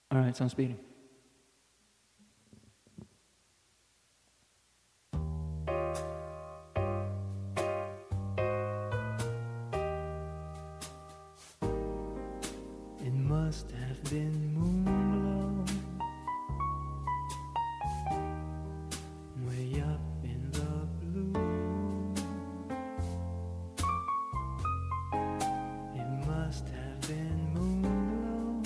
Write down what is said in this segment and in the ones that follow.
All right, sound speeding. It must have been Moonglow, way up in the blue. It must have been Moonglow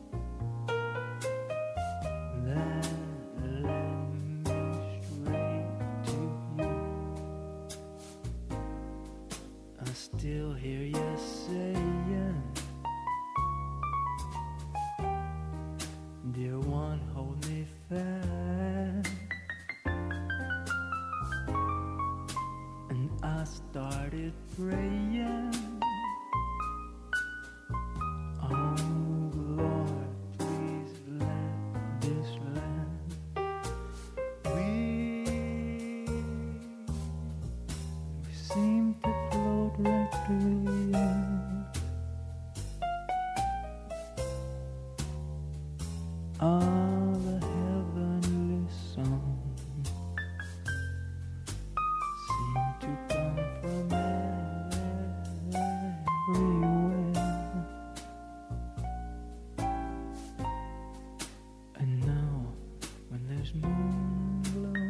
that led me straight to you. I still hear you saying, dear one, hold me fast. And I started praying, oh Lord, please let this land we seem to float right through the air. All the heavenly songs seem to come from everywhere. And now, when there's Moonglow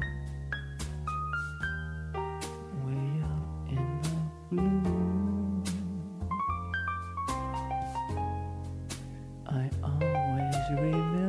way up in the blue, I always remember